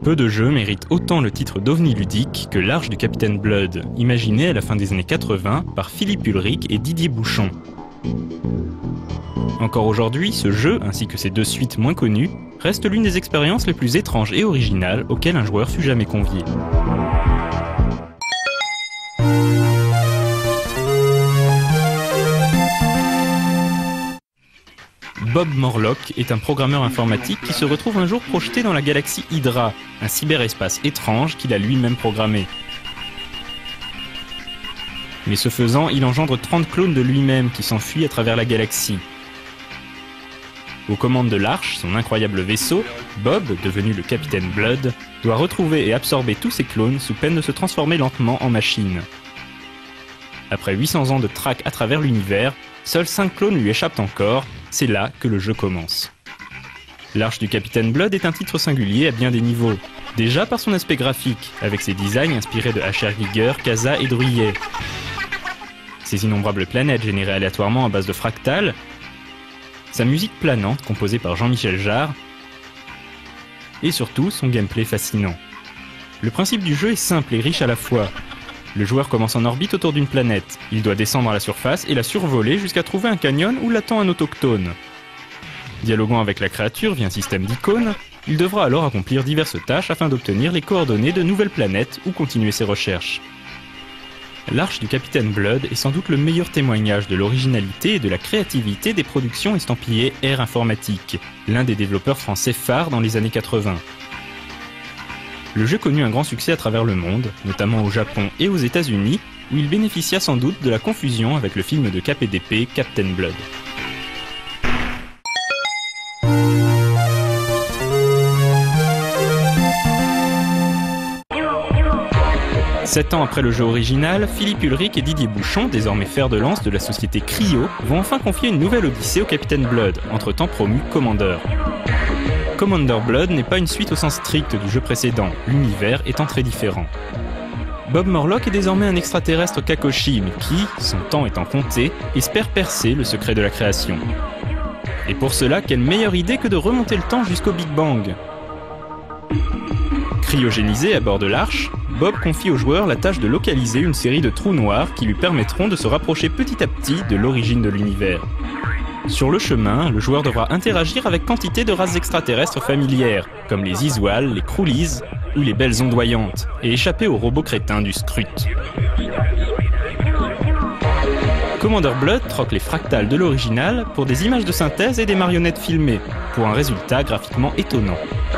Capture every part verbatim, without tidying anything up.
Peu de jeux méritent autant le titre d'ovni ludique que l'Arche du Capitaine Blood, imaginé à la fin des années quatre-vingts par Philippe Ulrich et Didier Bouchon. Encore aujourd'hui, ce jeu, ainsi que ses deux suites moins connues, reste l'une des expériences les plus étranges et originales auxquelles un joueur fut jamais convié. Bob Morlock est un programmeur informatique qui se retrouve un jour projeté dans la galaxie Hydra, un cyberespace étrange qu'il a lui-même programmé. Mais ce faisant, il engendre trente clones de lui-même qui s'enfuient à travers la galaxie. Aux commandes de l'Arche, son incroyable vaisseau, Bob, devenu le Capitaine Blood, doit retrouver et absorber tous ses clones sous peine de se transformer lentement en machine. Après huit cents ans de traque à travers l'univers, seuls cinq clones lui échappent encore, c'est là que le jeu commence. L'Arche du Capitaine Blood est un titre singulier à bien des niveaux. Déjà par son aspect graphique, avec ses designs inspirés de H R Giger, Kazaa et Druyet. Ses innombrables planètes générées aléatoirement à base de fractales, sa musique planante composée par Jean-Michel Jarre, et surtout son gameplay fascinant. Le principe du jeu est simple et riche à la fois. Le joueur commence en orbite autour d'une planète. Il doit descendre à la surface et la survoler jusqu'à trouver un canyon où l'attend un autochtone. Dialoguant avec la créature via un système d'icônes, il devra alors accomplir diverses tâches afin d'obtenir les coordonnées de nouvelles planètes ou continuer ses recherches. L'Arche du Capitaine Blood est sans doute le meilleur témoignage de l'originalité et de la créativité des productions estampillées Air Informatique, l'un des développeurs français phares dans les années quatre-vingts. Le jeu connut un grand succès à travers le monde, notamment au Japon et aux États-Unis, où il bénéficia sans doute de la confusion avec le film de K P D P Captain Blood. Sept ans après le jeu original, Philippe Ulrich et Didier Bouchon, désormais fer de lance de la société Cryo, vont enfin confier une nouvelle odyssée au Capitaine Blood, entre-temps promu Commander. Commander Blood n'est pas une suite au sens strict du jeu précédent, l'univers étant très différent. Bob Morlock est désormais un extraterrestre Kakoshi, mais qui, son temps étant compté, espère percer le secret de la création. Et pour cela, quelle meilleure idée que de remonter le temps jusqu'au Big Bang. Cryogénisé à bord de l'Arche, Bob confie au joueur la tâche de localiser une série de trous noirs qui lui permettront de se rapprocher petit à petit de l'origine de l'univers. Sur le chemin, le joueur devra interagir avec quantité de races extraterrestres familières, comme les Isual, les Croulies ou les Belles Ondoyantes, et échapper aux robots crétins du Skrut. Commander Blood troque les fractales de l'original pour des images de synthèse et des marionnettes filmées, pour un résultat graphiquement étonnant.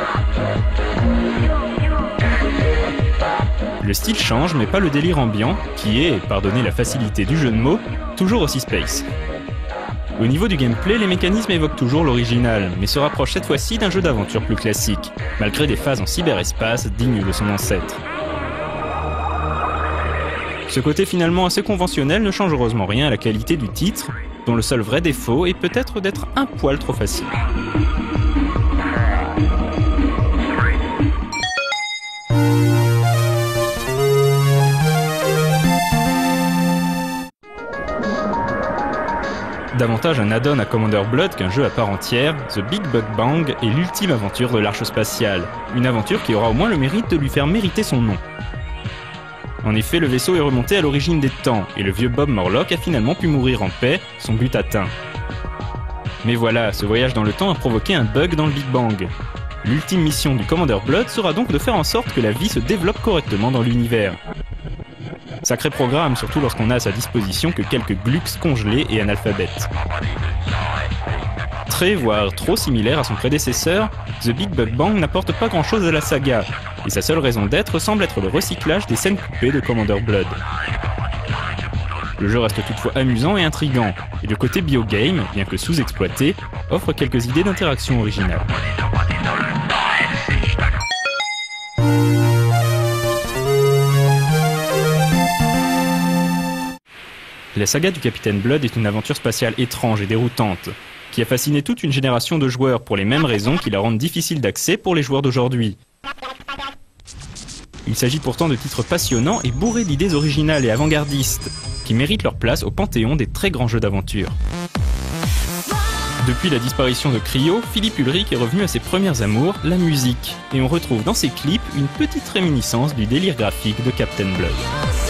Le style change, mais pas le délire ambiant, qui est, pardonnez la facilité du jeu de mots, toujours aussi space. Au niveau du gameplay, les mécanismes évoquent toujours l'original, mais se rapprochent cette fois-ci d'un jeu d'aventure plus classique, malgré des phases en cyberespace dignes de son ancêtre. Ce côté finalement assez conventionnel ne change heureusement rien à la qualité du titre, dont le seul vrai défaut est peut-être d'être un poil trop facile. Davantage un add-on à Commander Blood qu'un jeu à part entière, The Big Bug Bang est l'ultime aventure de l'Arche spatiale, une aventure qui aura au moins le mérite de lui faire mériter son nom. En effet, le vaisseau est remonté à l'origine des temps, et le vieux Bob Morlock a finalement pu mourir en paix, son but atteint. Mais voilà, ce voyage dans le temps a provoqué un bug dans le Big Bang. L'ultime mission du Commander Blood sera donc de faire en sorte que la vie se développe correctement dans l'univers. Sacré programme, surtout lorsqu'on a à sa disposition que quelques glucks congelés et analphabètes. Très, voire trop similaire à son prédécesseur, The Big Bug Bang n'apporte pas grand-chose à la saga, et sa seule raison d'être semble être le recyclage des scènes coupées de Commander Blood. Le jeu reste toutefois amusant et intriguant, et le côté biogame, bien que sous-exploité, offre quelques idées d'interaction originales. La saga du Capitaine Blood est une aventure spatiale étrange et déroutante, qui a fasciné toute une génération de joueurs pour les mêmes raisons qui la rendent difficile d'accès pour les joueurs d'aujourd'hui. Il s'agit pourtant de titres passionnants et bourrés d'idées originales et avant-gardistes, qui méritent leur place au panthéon des très grands jeux d'aventure. Depuis la disparition de Cryo, Philippe Ulrich est revenu à ses premières amours, la musique. Et on retrouve dans ses clips une petite réminiscence du délire graphique de Captain Blood.